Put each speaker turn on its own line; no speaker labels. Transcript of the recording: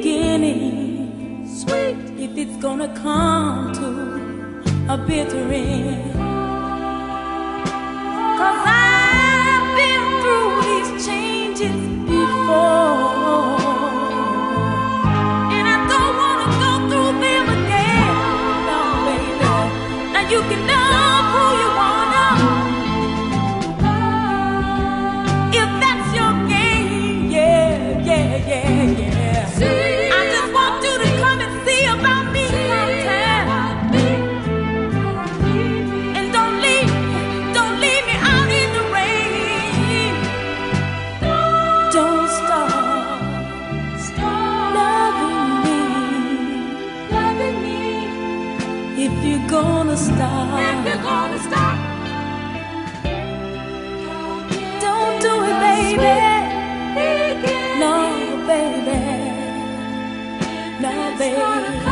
beginning, sweet, if it's gonna come to a bitter end. 'Cause I've been through these changes before, and I don't wanna go through them again. No, baby. Now you can love who you wanna, if that's your game. Yeah, yeah, yeah, yeah. I just want you to come and see about me sometime. And don't leave me out in the rain. Don't stop loving me. If you're gonna stop, don't do it, baby. No, baby. No, baby.